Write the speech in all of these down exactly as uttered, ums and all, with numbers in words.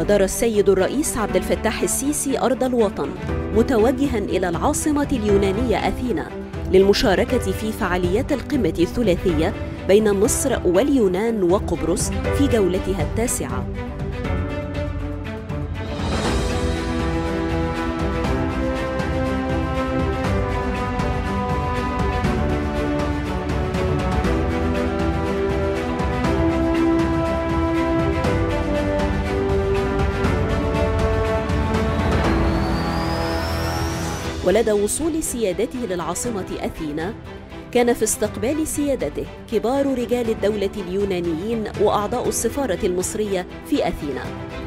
غادر السيد الرئيس عبد الفتاح السيسي أرض الوطن متوجهاً إلى العاصمة اليونانية أثينا للمشاركة في فعاليات القمة الثلاثية بين مصر واليونان وقبرص في جولتها التاسعة. ولدى وصول سيادته للعاصمة أثينا كان في استقبال سيادته كبار رجال الدولة اليونانيين وأعضاء السفارة المصرية في أثينا.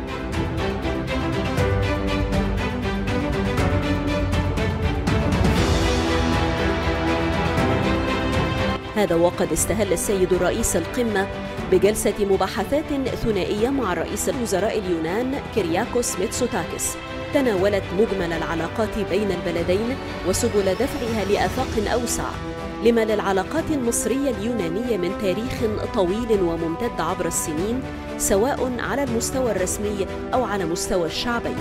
هذا وقد استهل السيد الرئيس القمة بجلسة مباحثات ثنائية مع رئيس الوزراء اليونان كيرياكوس ميتسوتاكس تناولت مجمل العلاقات بين البلدين وسبل دفعها لآفاق أوسع لما للعلاقات المصرية اليونانية من تاريخ طويل وممتد عبر السنين، سواء على المستوى الرسمي أو على مستوى الشعبين.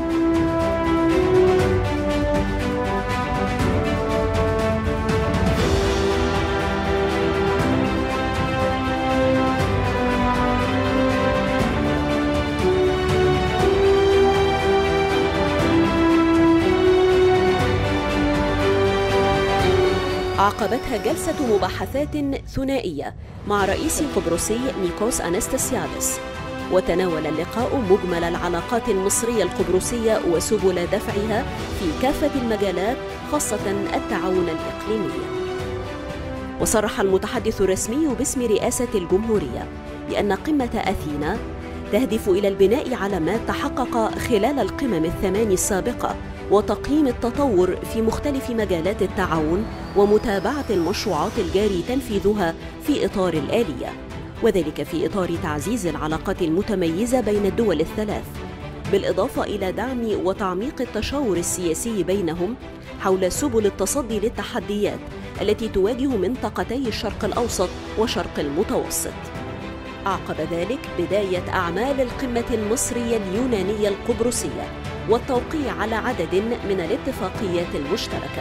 عقبتها جلسة مباحثات ثنائية مع رئيس قبرصي نيكوس أنستاسيادس، وتناول اللقاء مجمل العلاقات المصرية القبرصية وسبل دفعها في كافة المجالات خاصة التعاون الإقليمي. وصرح المتحدث الرسمي باسم رئاسة الجمهورية بأن قمة أثينا تهدف إلى البناء على ما تحقق خلال القمم الثمان السابقة وتقييم التطور في مختلف مجالات التعاون ومتابعة المشروعات الجاري تنفيذها في إطار الآلية، وذلك في إطار تعزيز العلاقات المتميزة بين الدول الثلاث، بالإضافة إلى دعم وتعميق التشاور السياسي بينهم حول سبل التصدي للتحديات التي تواجه منطقتي الشرق الأوسط وشرق المتوسط. أعقب ذلك بداية أعمال القمة المصرية اليونانية القبرصية والتوقيع على عدد من الاتفاقيات المشتركة.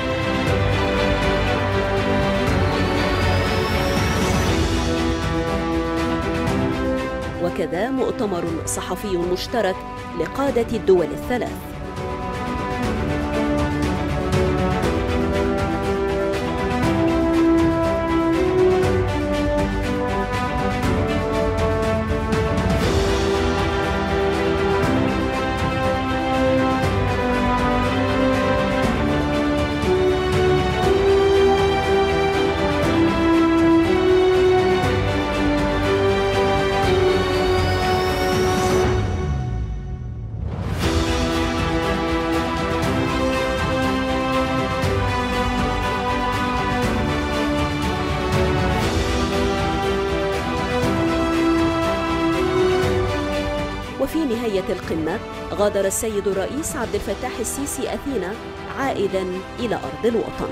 وكذا مؤتمر صحفي مشترك لقادة الدول الثلاث. وفي نهاية القمة غادر السيد الرئيس عبد الفتاح السيسي أثينا عائداً إلى أرض الوطن.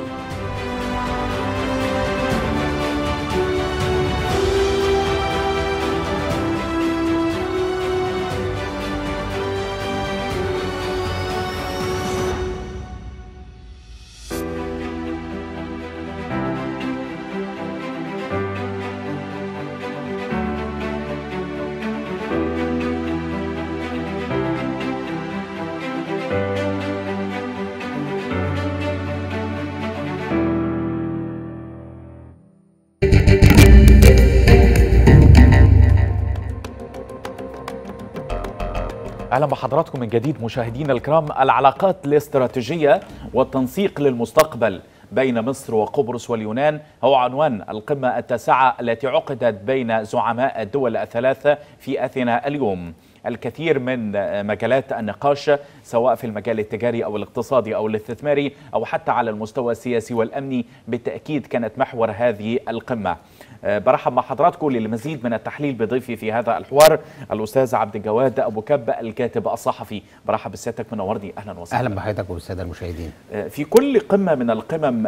أهلا بحضراتكم من جديد مشاهدينا الكرام. العلاقات الاستراتيجية والتنسيق للمستقبل بين مصر وقبرص واليونان هو عنوان القمة التاسعة التي عقدت بين زعماء الدول الثلاثة في أثينا اليوم. الكثير من مجالات النقاش سواء في المجال التجاري أو الاقتصادي أو الاستثماري أو حتى على المستوى السياسي والأمني بالتأكيد كانت محور هذه القمة. برحب مع حضراتكم للمزيد من التحليل بضيفي في هذا الحوار الأستاذ عبد الجواد أبو كب الكاتب الصحفي. برحب بسيادتك، منورني. أهلا وسهلا. أهلا بحضرتك والسادة المشاهدين. في كل قمة من القمم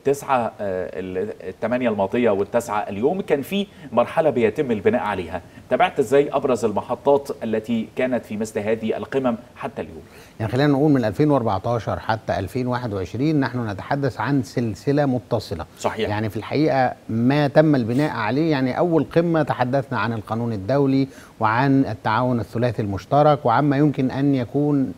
التسعة الثمانية الماضية والتسعة اليوم كان في مرحلة بيتم البناء عليها، تابعت ازاي ابرز المحطات التي كانت في مثل هذه القمم حتى اليوم؟ يعني خلينا نقول من ألفين وأربعتاشر حتى ألفين وواحد وعشرين نحن نتحدث عن سلسله متصله. صحيح. يعني في الحقيقه ما تم البناء عليه، يعني اول قمه تحدثنا عن القانون الدولي وعن التعاون الثلاثي المشترك وعما يمكن ان يكون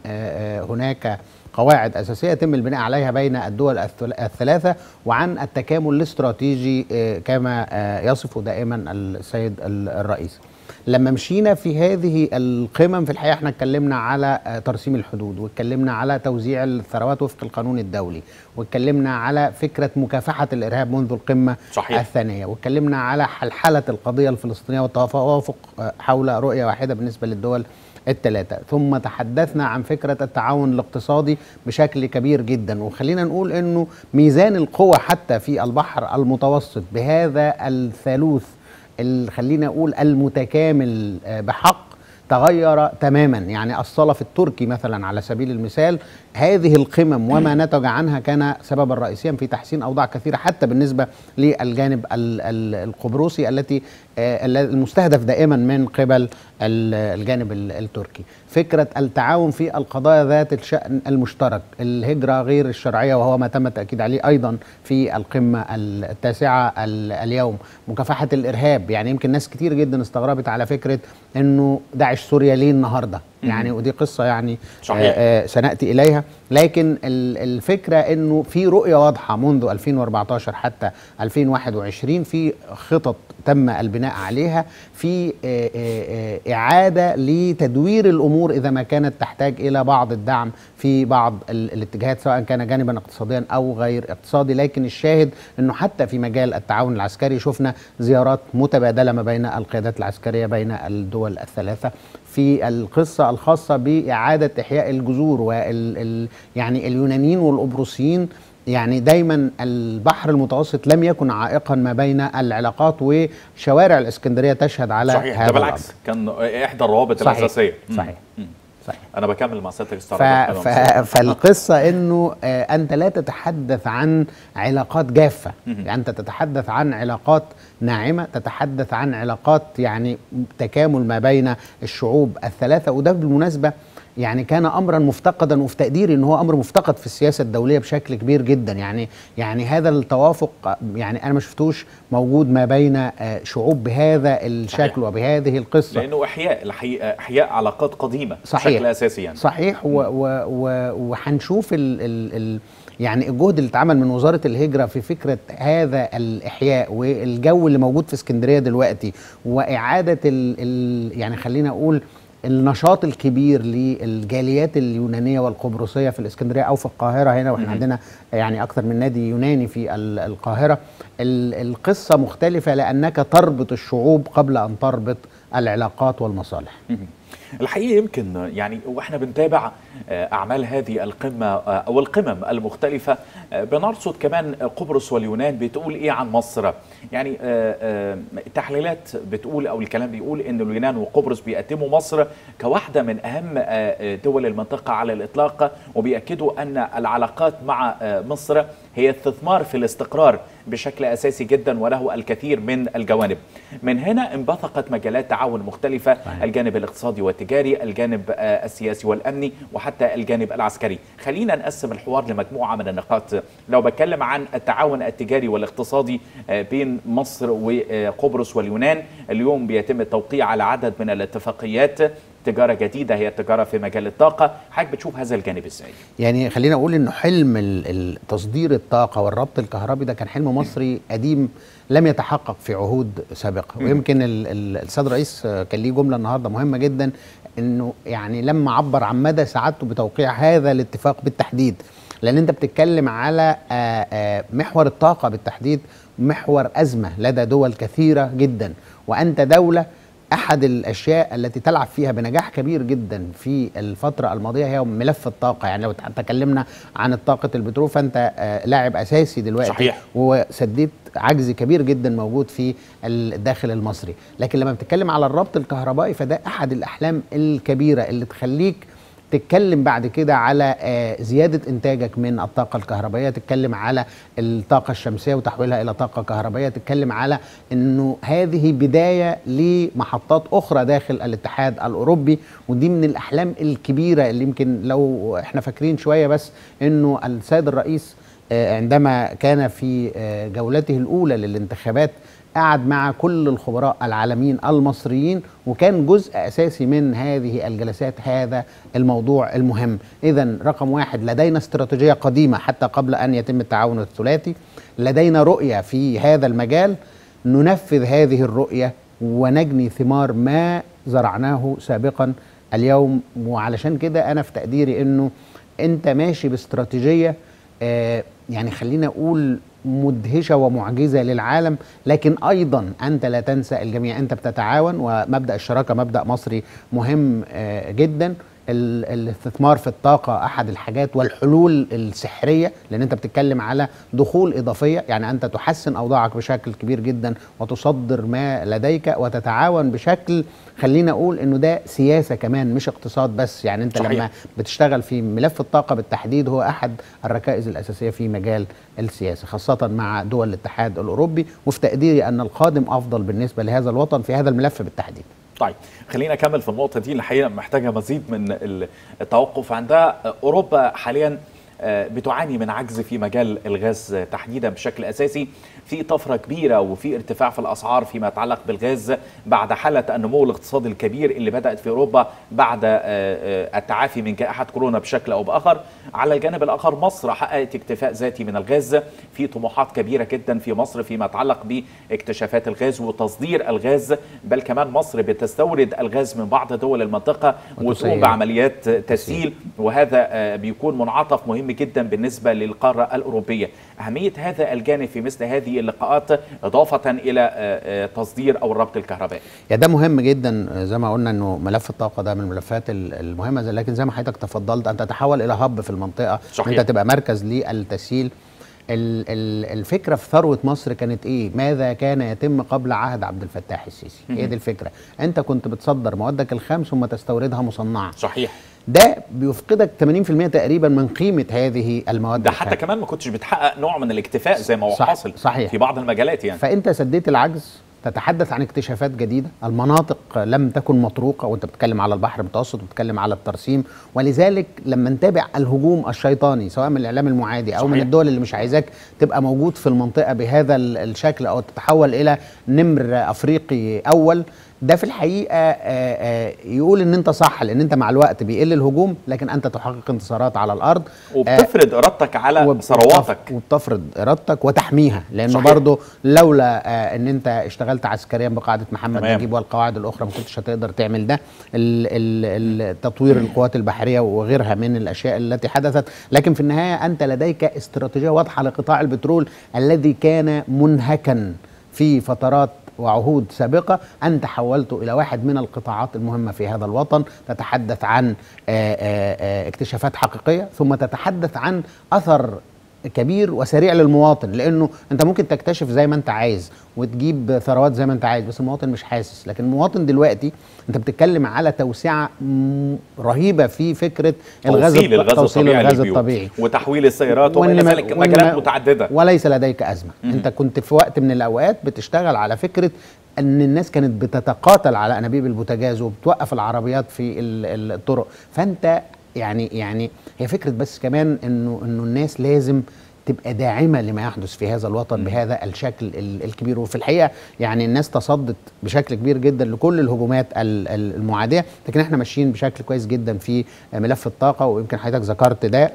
هناك قواعد أساسية يتم البناء عليها بين الدول الثلاثة، وعن التكامل الاستراتيجي كما يصف دائما السيد الرئيس. لما مشينا في هذه القمم في الحقيقة احنا اتكلمنا على ترسيم الحدود، واتكلمنا على توزيع الثروات وفق القانون الدولي، واتكلمنا على فكرة مكافحة الإرهاب منذ القمة صحيح. الثانية، واتكلمنا على حلحلة القضية الفلسطينية والتوافق حول رؤية واحدة بالنسبة للدول الثلاثة، ثم تحدثنا عن فكرة التعاون الاقتصادي بشكل كبير جدا. وخلينا نقول انه ميزان القوى حتى في البحر المتوسط بهذا الثالوث اللي خلينا نقول المتكامل بحق تغير تماما. يعني الصلف التركي مثلا على سبيل المثال، هذه القمم وما نتج عنها كان سببا رئيسيا في تحسين أوضاع كثيرة حتى بالنسبة للجانب القبرصي التي المستهدف دائما من قبل الجانب التركي. فكرة التعاون في القضايا ذات الشأن المشترك، الهجرة غير الشرعية وهو ما تم التأكيد عليه أيضا في القمة التاسعة اليوم، مكافحة الإرهاب. يعني يمكن ناس كتير جدا استغربت على فكرة أنه داعش سوريا ليه النهاردة، يعني ودي قصة يعني صحيح. آه سنأتي إليها، لكن الفكرة أنه في رؤية واضحة منذ ألفين وأربعتاشر حتى ألفين وواحد وعشرين، في خطط تم البناء عليها، في آه آه إعادة لتدوير الأمور إذا ما كانت تحتاج إلى بعض الدعم في بعض الاتجاهات سواء كان جانبا اقتصاديا أو غير اقتصادي. لكن الشاهد أنه حتى في مجال التعاون العسكري شفنا زيارات متبادلة ما بين القيادات العسكرية بين الدول الثلاثة في القصة الخاصة بإعادة إحياء الجذور وال يعني اليونانيين والقبرصيين. يعني دايما البحر المتوسط لم يكن عائقا ما بين العلاقات، وشوارع الإسكندرية تشهد على صحيح. هذا ده بالعكس كان إحدى الروابط صحيح. الأساسية. صحيح. مم. صحيح. أنا بكمل مع سيادتك ف... ف... فالقصة إنه آه أنت لا تتحدث عن علاقات جافة، يعني أنت تتحدث عن علاقات ناعمة، تتحدث عن علاقات يعني تكامل ما بين الشعوب الثلاثة. وده بالمناسبة يعني كان امرا مفتقدا، وفي تقديري ان هو امر مفتقد في السياسه الدوليه بشكل كبير جدا. يعني يعني هذا التوافق يعني انا ما شفتوش موجود ما بين شعوب بهذا الشكل صحيح. وبهذه القصه، لانه احياء الحقيقه احياء علاقات قديمه صحيح. بشكل اساسي يعني. صحيح. وهنشوف ال ال ال يعني الجهد اللي اتعمل من وزاره الهجره في فكره هذا الاحياء، والجو اللي موجود في اسكندريه دلوقتي، واعاده ال ال يعني خلينا اقول النشاط الكبير للجاليات اليونانيه والقبرصيه في الاسكندريه او في القاهره هنا، واحنا عندنا يعني اكثر من نادي يوناني في القاهره. القصه مختلفه لانك تربط الشعوب قبل ان تربط العلاقات والمصالح. الحقيقه يمكن يعني واحنا بنتابع اعمال هذه القمه او القمم المختلفه بنرصد كمان قبرص واليونان بتقول ايه عن مصر. يعني التحليلات بتقول او الكلام بيقول ان اليونان وقبرص بيقدموا مصر كواحده من اهم دول المنطقه على الاطلاق، وبيأكدوا ان العلاقات مع مصر هي استثمار في الاستقرار بشكل أساسي جدا وله الكثير من الجوانب. من هنا انبثقت مجالات تعاون مختلفة، الجانب الاقتصادي والتجاري، الجانب السياسي والأمني، وحتى الجانب العسكري. خلينا نقسم الحوار لمجموعة من النقاط. لو بتكلم عن التعاون التجاري والاقتصادي بين مصر وقبرص واليونان، اليوم بيتم التوقيع على عدد من الاتفاقيات تجارة جديدة، هي التجارة في مجال الطاقة. حضرتك بتشوف هذا الجانب ازاي؟ يعني خلينا اقول انه حلم تصدير الطاقة والربط الكهربي ده كان حلم مصري قديم لم يتحقق في عهود سابقة. ويمكن السيد الرئيس كان ليه جملة النهاردة مهمة جدا، انه يعني لما عبر عن مدى سعادته بتوقيع هذا الاتفاق بالتحديد، لان انت بتتكلم على محور الطاقة بالتحديد محور أزمة لدى دول كثيرة جدا، وأنت دولة أحد الأشياء التي تلعب فيها بنجاح كبير جدا في الفترة الماضية هي ملف الطاقة. يعني لو تكلمنا عن طاقة البترول فأنت لاعب أساسي دلوقتي صحيح. وسديت عجز كبير جدا موجود في الداخل المصري. لكن لما بتتكلم على الربط الكهربائي فده أحد الأحلام الكبيرة اللي تخليك تتكلم بعد كده على زيادة إنتاجك من الطاقة الكهربائية، تتكلم على الطاقة الشمسية وتحويلها إلى طاقة كهربائية، تتكلم على أنه هذه بداية لمحطات أخرى داخل الاتحاد الأوروبي. ودي من الأحلام الكبيرة اللي يمكن لو احنا فاكرين شوية بس أنه السيد الرئيس عندما كان في جولته الأولى للانتخابات قعد مع كل الخبراء العالميين المصريين، وكان جزء أساسي من هذه الجلسات هذا الموضوع المهم. إذن رقم واحد، لدينا استراتيجية قديمة حتى قبل أن يتم التعاون الثلاثي، لدينا رؤية في هذا المجال، ننفذ هذه الرؤية ونجني ثمار ما زرعناه سابقا اليوم. وعلشان كده أنا في تقديري أنه أنت ماشي باستراتيجية آه يعني خلينا أقول مدهشة ومعجزة للعالم، لكن أيضا أنت لا تنسى الجميع، أنت بتتعاون، ومبدأ الشراكة مبدأ مصري مهم آه جدا. الاستثمار في الطاقة أحد الحاجات والحلول السحرية، لأن أنت بتتكلم على دخول إضافية، يعني أنت تحسن أوضاعك بشكل كبير جدا وتصدر ما لديك وتتعاون بشكل خلينا أقول أنه ده سياسة كمان مش اقتصاد بس. يعني أنت صحيح. لما بتشتغل في ملف الطاقة بالتحديد هو أحد الركائز الأساسية في مجال السياسة، خاصة مع دول الاتحاد الأوروبي، وفي تقديري أن القادم أفضل بالنسبة لهذا الوطن في هذا الملف بالتحديد. طيب خلينا نكمل في النقطة دي، الحقيقة محتاجة مزيد من التوقف عندها. أوروبا حاليا بتعاني من عجز في مجال الغاز تحديدا بشكل أساسي، في طفرة كبيرة وفي ارتفاع في الأسعار فيما يتعلق بالغاز بعد حالة النمو الاقتصادي الكبير اللي بدأت في أوروبا بعد التعافي من جائحة كورونا بشكل أو بآخر. على الجانب الآخر مصر حققت اكتفاء ذاتي من الغاز، في طموحات كبيرة جدا في مصر فيما يتعلق باكتشافات الغاز وتصدير الغاز، بل كمان مصر بتستورد الغاز من بعض دول المنطقة وتقوم بعمليات تسييل، وهذا بيكون منعطف مهم جدا بالنسبة للقارة الأوروبية. أهمية هذا الجانب في مثل هذه اللقاءات إضافة إلى تصدير أو الربط الكهربائي. يا ده مهم جدا، زي ما قلنا أنه ملف الطاقة ده من الملفات المهمة، لكن زي ما حضرتك تفضلت أن تتحول إلى هب في المنطقة، صحيح. أنت تبقى مركز للتسييل. الفكرة في ثروة مصر كانت إيه؟ ماذا كان يتم قبل عهد عبد الفتاح السيسي؟ هي دي الفكرة. أنت كنت بتصدر موادك الخام ثم تستوردها مصنعة، صحيح. ده بيفقدك ثمانين بالمئة تقريبا من قيمة هذه المواد. ده حتى كمان ما كنتش بتحقق نوع من الاكتفاء زي ما هو صح حاصل صحيح. في بعض المجالات يعني. فأنت سديت العجز، تتحدث عن اكتشافات جديدة، المناطق لم تكن مطروقة، وانت بتتكلم على البحر المتوسط وبتتكلم على الترسيم. ولذلك لما نتابع الهجوم الشيطاني سواء من الإعلام المعادي أو صحيح. من الدول اللي مش عايزاك تبقى موجود في المنطقة بهذا الشكل أو تتحول إلى نمر أفريقي أول، ده في الحقيقة آآ آآ يقول ان انت صح، لان انت مع الوقت بيقل الهجوم لكن انت تحقق انتصارات على الارض وبتفرض ارادتك على ثرواتك وبتفرض ارادتك وتحميها، لانه برضو لولا ان انت اشتغلت عسكريا بقاعدة محمد نجيب والقواعد الاخرى ما كنتش هتقدر تعمل ده، تطوير القوات البحرية وغيرها من الاشياء التي حدثت. لكن في النهاية انت لديك استراتيجية واضحة لقطاع البترول الذي كان منهكا في فترات وعهود سابقة، أنت حولته إلى واحد من القطاعات المهمة في هذا الوطن. تتحدث عن آآ آآ اكتشافات حقيقية، ثم تتحدث عن أثر كبير وسريع للمواطن، لأنه أنت ممكن تكتشف زي ما أنت عايز وتجيب ثروات زي ما أنت عايز، بس المواطن مش حاسس. لكن المواطن دلوقتي أنت بتتكلم على توسعة رهيبة في فكرة الغاز توصيل الغاز, توصيل الطبيعي, الغاز الطبيعي وتحويل السيارات وما إلى ذلك، مجالات متعددة، وليس لديك أزمة. م- أنت كنت في وقت من الأوقات بتشتغل على فكرة أن الناس كانت بتتقاتل على أنابيب البوتاجاز وبتوقف العربيات في الطرق. فأنت يعني يعني هي فكرة بس كمان انه انه الناس لازم تبقى داعمة لما يحدث في هذا الوطن بهذا الشكل الكبير. وفي الحقيقة يعني الناس تصدت بشكل كبير جدا لكل الهجومات المعادية، لكن احنا ماشيين بشكل كويس جدا في ملف الطاقة، ويمكن حضرتك ذكرت ده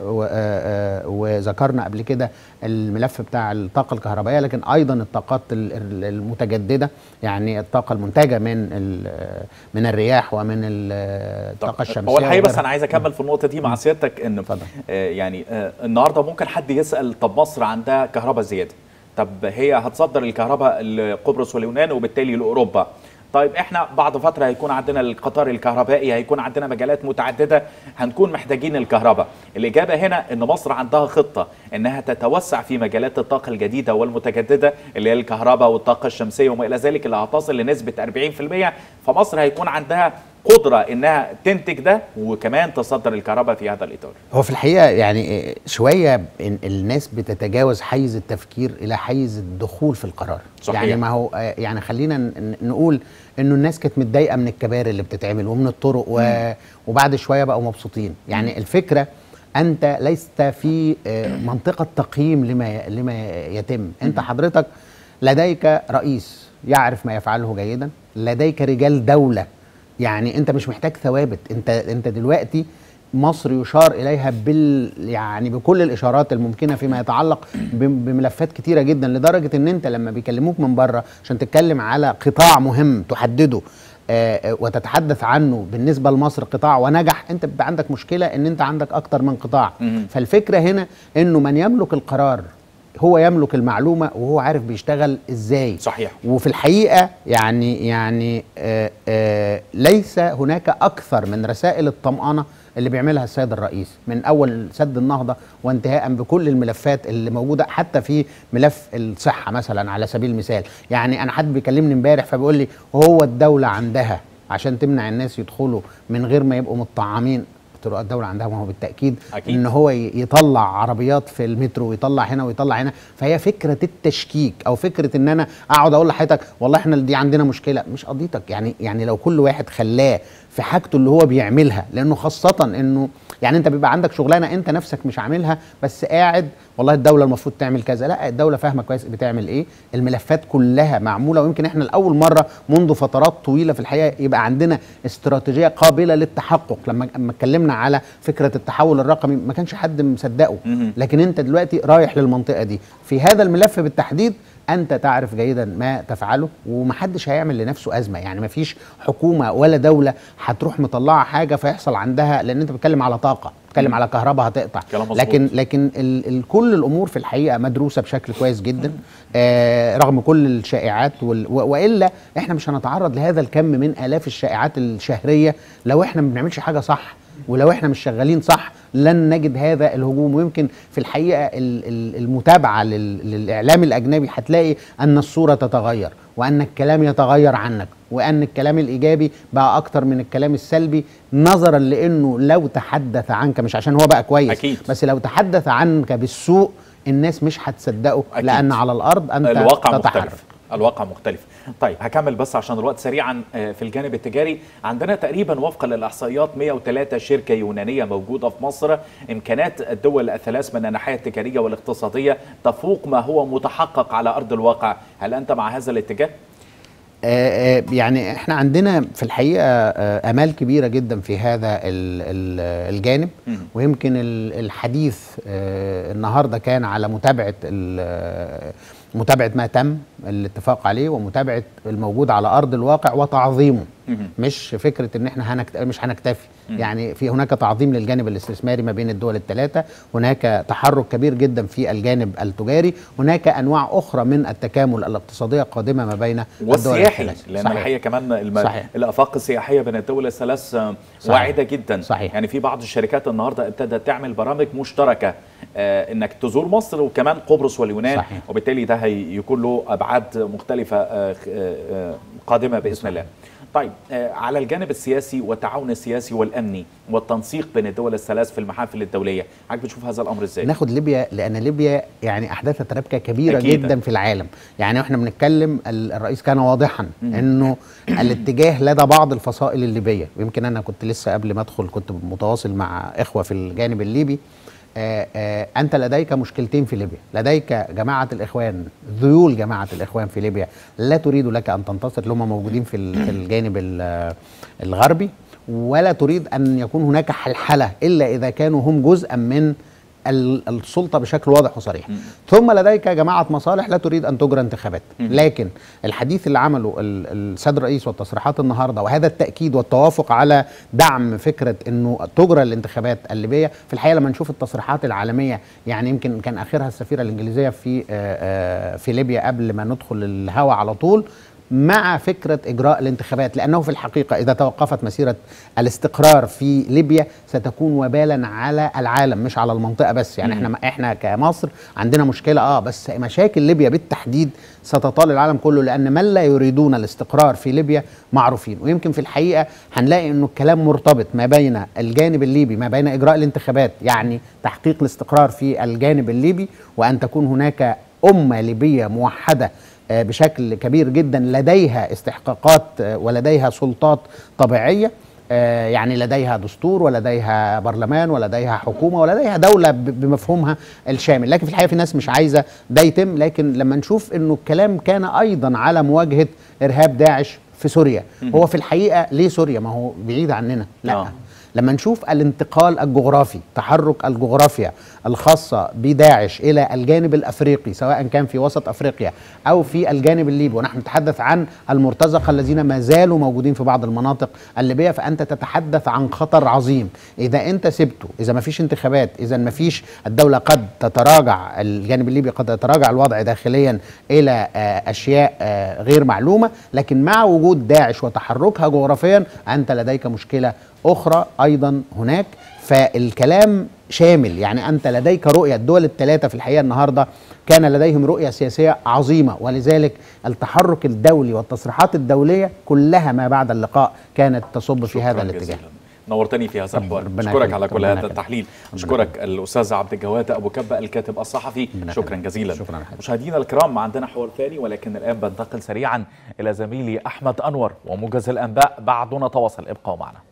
وذكرنا قبل كده الملف بتاع الطاقة الكهربائية، لكن ايضا الطاقات المتجددة، يعني الطاقة المنتجة من من الرياح ومن الطاقة الشمسية. هو الحقيقة بس انا عايز اكمل في النقطة دي مع سيادتك، ان يعني النهارده ممكن حد يسأل طب مصر عندها كهرباء زيادة، طب هي هتصدر الكهرباء لقبرص واليونان وبالتالي لأوروبا، طيب احنا بعد فترة هيكون عندنا القطار الكهربائي، هيكون عندنا مجالات متعددة هنكون محتاجين الكهرباء. الإجابة هنا ان مصر عندها خطة انها تتوسع في مجالات الطاقة الجديدة والمتجددة اللي هي الكهرباء والطاقة الشمسية وما إلى ذلك، اللي هتصل لنسبة أربعين بالمئة. فمصر هيكون عندها قدرة انها تنتج ده وكمان تصدر الكهرباء في هذا الاطار؟ هو في الحقيقه يعني شويه الناس بتتجاوز حيز التفكير الى حيز الدخول في القرار. صحيح. يعني ما هو يعني خلينا نقول انه الناس كانت متضايقه من الكباري اللي بتتعمل ومن الطرق و... وبعد شويه بقوا مبسوطين. يعني الفكره انت لست في منطقه تقييم لما لما يتم. انت حضرتك لديك رئيس يعرف ما يفعله جيدا، لديك رجال دوله، يعني انت مش محتاج ثوابت. انت انت دلوقتي مصر يشار اليها بال يعني بكل الاشارات الممكنه فيما يتعلق بملفات كتيره جدا، لدرجه ان انت لما بيكلموك من بره عشان تتكلم على قطاع مهم تحدده آه وتتحدث عنه بالنسبه لمصر قطاع ونجح، انت بيبقى عندك مشكله ان انت عندك اكتر من قطاع. فالفكره هنا انه من يملك القرار هو يملك المعلومه وهو عارف بيشتغل ازاي. صحيح. وفي الحقيقه يعني يعني آآ آآ ليس هناك اكثر من رسائل الطمأنه اللي بيعملها السيد الرئيس، من اول سد النهضه وانتهاء بكل الملفات اللي موجوده، حتى في ملف الصحه مثلا على سبيل المثال. يعني انا حد بيكلمني امبارح فبيقول لي هو الدوله عندها عشان تمنع الناس يدخلوا من غير ما يبقوا متطعمين. طرق الدولة عندها، ما هو بالتأكيد أكيد. إن هو يطلع عربيات في المترو ويطلع هنا ويطلع هنا. فهي فكرة التشكيك أو فكرة إن أنا أقعد أقول لحضرتك والله إحنا دي عندنا مشكلة، مش قضيتك. يعني يعني لو كل واحد خلاه في حاجته اللي هو بيعملها، لأنه خاصة إنه يعني أنت بيبقى عندك شغلانة أنت نفسك مش عاملها بس قاعد والله الدولة المفروض تعمل كذا. لا، الدولة فاهمة كويس بتعمل إيه، الملفات كلها معمولة. ويمكن إحنا لأول مرة منذ فترات طويلة في الحقيقة يبقى عندنا استراتيجية قابلة للتحقق. لما لما اتكلمنا على فكرة التحول الرقمي ما كانش حد مصدقه، لكن أنت دلوقتي رايح للمنطقة دي في هذا الملف بالتحديد. أنت تعرف جيدا ما تفعله ومحدش هيعمل لنفسه أزمة. يعني مفيش حكومة ولا دولة هتروح مطلعة حاجة فيحصل عندها، لأن أنت بتتكلم على طاقة، بتتكلم على كهرباء هتقطع. لكن لكن ال ال كل الأمور في الحقيقة مدروسة بشكل كويس جدا آه رغم كل الشائعات، وإلا إحنا مش هنتعرض لهذا الكم من آلاف الشائعات الشهرية لو إحنا ما بنعملش حاجة صح، ولو إحنا مش شغالين صح لن نجد هذا الهجوم. ويمكن في الحقيقة المتابعة للإعلام الأجنبي هتلاقي أن الصورة تتغير وأن الكلام يتغير عنك وأن الكلام الإيجابي بقى أكتر من الكلام السلبي، نظرا لأنه لو تحدث عنك، مش عشان هو بقى كويس أكيد، بس لو تحدث عنك بالسوء الناس مش هتصدقه، لأن على الأرض أنت الواقع تتحرك. مختلف. الواقع مختلف. طيب هكمل بس عشان الوقت سريعا. في الجانب التجاري عندنا تقريبا وفقا للإحصائيات مئة وثلاثة شركة يونانية موجودة في مصر. إمكانات الدول الثلاث من الناحية التجارية والاقتصادية تفوق ما هو متحقق على أرض الواقع. هل أنت مع هذا الاتجاه؟ آه يعني احنا عندنا في الحقيقة آه امال كبيرة جدا في هذا الجانب، ويمكن الحديث آه النهاردة كان على متابعة متابعة ما تم الاتفاق عليه ومتابعة الموجود على أرض الواقع وتعظيمه. مش فكرة ان احنا هنكت... مش هنكتفي، يعني في هناك تعظيم للجانب الاستثماري ما بين الدول الثلاثة، هناك تحرك كبير جدا في الجانب التجاري، هناك انواع اخرى من التكامل الاقتصادية القادمة ما بين الدول الثلاثة. لان الحقيقة كمان الم... الافاق السياحية بين الدول الثلاث واعدة جدا. صحيح. يعني في بعض الشركات النهاردة ابتدت تعمل برامج مشتركة آه انك تزور مصر وكمان قبرص واليونان. صحيح. وبالتالي ده هيكون له ابعاد مختلفة آه آه قادمة باذن الله. طيب آه على الجانب السياسي والتعاون السياسي والامني والتنسيق بين الدول الثلاث في المحافل الدوليه، حضرتك بتشوف هذا الامر ازاي؟ ناخد ليبيا، لان ليبيا يعني احدثت ربكه كبيره أكيد. جدا في العالم. يعني احنا بنتكلم الرئيس كان واضحا انه الاتجاه لدى بعض الفصائل الليبيه، ويمكن انا كنت لسه قبل ما ادخل كنت متواصل مع اخوه في الجانب الليبي. آآ آآ أنت لديك مشكلتين في ليبيا، لديك جماعة الإخوان، ذيول جماعة الإخوان في ليبيا لا تريد لك أن تنتصر، اللي هم موجودين في في الجانب الغربي، ولا تريد أن يكون هناك حلحلة إلا إذا كانوا هم جزءا من السلطة بشكل واضح وصريح. م. ثم لديك جماعة مصالح لا تريد أن تجرى انتخابات. م. لكن الحديث اللي عمله السيد الرئيس والتصريحات النهاردة وهذا التأكيد والتوافق على دعم فكرة أنه تجرى الانتخابات الليبية، في الحقيقة لما نشوف التصريحات العالمية، يعني يمكن كان آخرها السفيرة الإنجليزية في في ليبيا قبل ما ندخل الهوا على طول، مع فكرة إجراء الانتخابات، لأنه في الحقيقة إذا توقفت مسيرة الاستقرار في ليبيا ستكون وبالا على العالم مش على المنطقة بس. يعني احنا احنا كمصر عندنا مشكلة اه بس مشاكل ليبيا بالتحديد ستطال العالم كله، لأن من لا يريدون الاستقرار في ليبيا معروفين. ويمكن في الحقيقة هنلاقي إنه الكلام مرتبط ما بين الجانب الليبي، ما بين إجراء الانتخابات يعني تحقيق الاستقرار في الجانب الليبي، وأن تكون هناك أمة ليبية موحدة بشكل كبير جدا لديها استحقاقات ولديها سلطات طبيعية، يعني لديها دستور ولديها برلمان ولديها حكومة ولديها دولة بمفهومها الشامل. لكن في الحقيقة في ناس مش عايزة ده يتم. لكن لما نشوف انه الكلام كان ايضا على مواجهة ارهاب داعش في سوريا، هو في الحقيقة ليه سوريا؟ ما هو بعيد عننا. لا آه. لما نشوف الانتقال الجغرافي، تحرك الجغرافيا الخاصة بداعش إلى الجانب الأفريقي سواء كان في وسط أفريقيا أو في الجانب الليبي، ونحن نتحدث عن المرتزقة الذين ما زالوا موجودين في بعض المناطق الليبية، فأنت تتحدث عن خطر عظيم. إذا أنت سبته، إذا ما فيش انتخابات، إذا ما فيش الدولة قد تتراجع، الجانب الليبي قد يتراجع الوضع داخليا إلى أشياء غير معلومة. لكن مع وجود داعش وتحركها جغرافيا أنت لديك مشكلة أخرى أيضا هناك. فالكلام شامل، يعني أنت لديك رؤية. الدول الثلاثة في الحقيقة النهاردة كان لديهم رؤية سياسية عظيمة، ولذلك التحرك الدولي والتصريحات الدولية كلها ما بعد اللقاء كانت تصب في هذا الاتجاه. نورتني في هذا الحوار. أشكرك على كل هذا التحليل. أشكرك الأستاذ عبد الجواد أبو كبة الكاتب الصحفي. شكرا جزيلا. شكرا. مشاهدينا الكرام، عندنا حوار ثاني، ولكن الآن بنتقل سريعا إلى زميلي أحمد أنور وموجز الأنباء. بعد نتواصل، ابقوا معنا.